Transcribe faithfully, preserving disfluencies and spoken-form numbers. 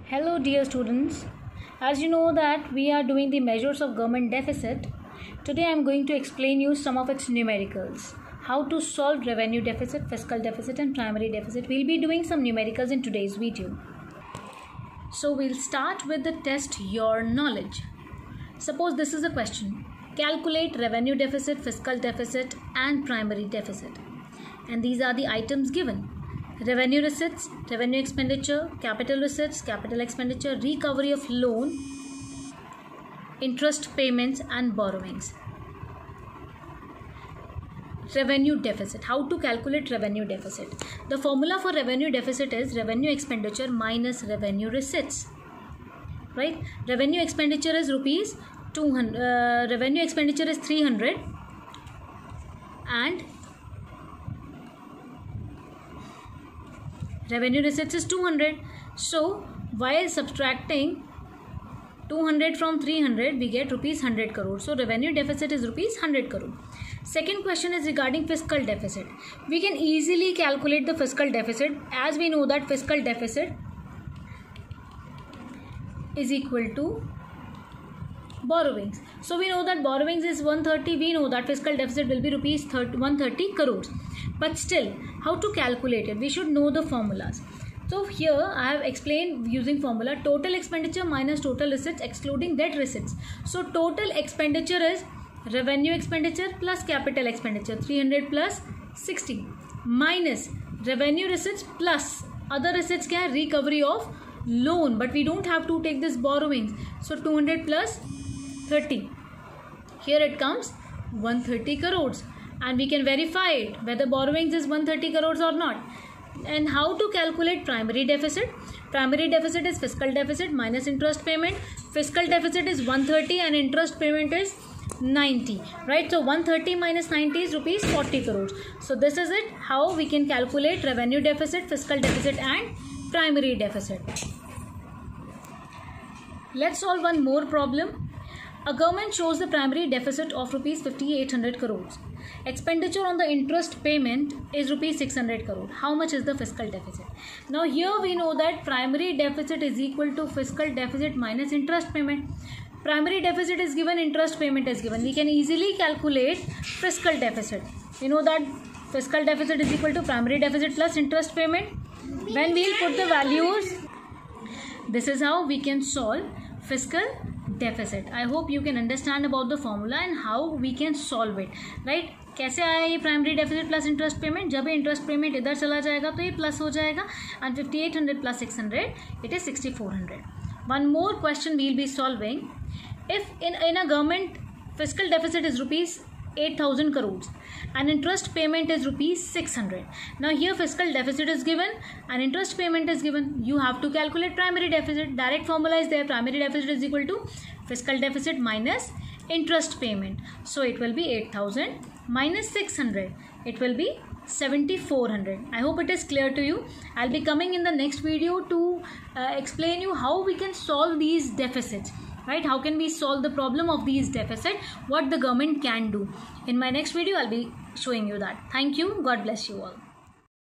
Hello dear students, as you know that we are doing the measures of government deficit. Today I am going to explain you some of its numericals. How to solve revenue deficit, fiscal deficit and primary deficit. We'll be doing some numericals in today's video. So we'll start with the test your knowledge. Suppose this is a question. Calculate revenue deficit, fiscal deficit and primary deficit. And these are the items given. Revenue receipts, revenue expenditure, capital receipts, capital expenditure, recovery of loan, interest payments and borrowings. Revenue deficit. How to calculate revenue deficit? The formula for revenue deficit is revenue expenditure minus revenue receipts. Right? Revenue expenditure is rupees two hundred. Uh, revenue expenditure is three hundred and revenue receipts is two hundred. So while subtracting two hundred from three hundred, we get rupees one hundred crore. So revenue deficit is rupees one hundred crore. Second question is regarding fiscal deficit. We can easily calculate the fiscal deficit, as we know that fiscal deficit is equal to borrowings. So we know that borrowings is one hundred thirty. We know that fiscal deficit will be rupees one hundred thirty crores. But still, how to calculate it? We should know the formulas. So here I have explained using formula total expenditure minus total receipts excluding debt receipts. So total expenditure is revenue expenditure plus capital expenditure three hundred plus sixty minus revenue receipts plus other receipts kya hai? Recovery of loan, but we don't have to take this borrowings. So two hundred plus thirty. Here it comes one hundred thirty crores. And we can verify it whether borrowings is one hundred thirty crores or not. And how to calculate primary deficit? Primary deficit is fiscal deficit minus interest payment. Fiscal deficit is one hundred thirty and interest payment is ninety. Right? So one hundred thirty minus ninety is rupees forty crores. So this is it, how we can calculate revenue deficit, fiscal deficit and primary deficit. Let's solve one more problem. A government shows the primary deficit of rupees fifty-eight hundred crores. Expenditure on the interest payment is rupees six hundred crore. How much is the fiscal deficit? Now here we know that primary deficit is equal to fiscal deficit minus interest payment. Primary deficit is given, interest payment is given. We can easily calculate fiscal deficit. We know that fiscal deficit is equal to primary deficit plus interest payment. When we will put the values, this is how we can solve fiscal deficit. I hope you can understand about the formula and how we can solve it. Right? कैसे आया ये primary deficit plus interest payment? जब interest payment इधर चला जाएगा तो ये plus हो जाएगा and fifty eight hundred plus six hundred it is sixty four hundred. One more question will be solving. If in in a government fiscal deficit is rupees eight thousand crores and interest payment is rupees six hundred. Now here fiscal deficit is given and interest payment is given. You have to calculate primary deficit. Direct formula is there. Primary deficit is equal to fiscal deficit minus interest payment. So it will be eight thousand minus six hundred. It will be seventy-four hundred. I hope it is clear to you. I'll be coming in the next video to uh, explain you how we can solve these deficits. Right? How can we solve the problem of these deficit? What the government can do. In my next video, I'll be showing you that. Thank you. God bless you all.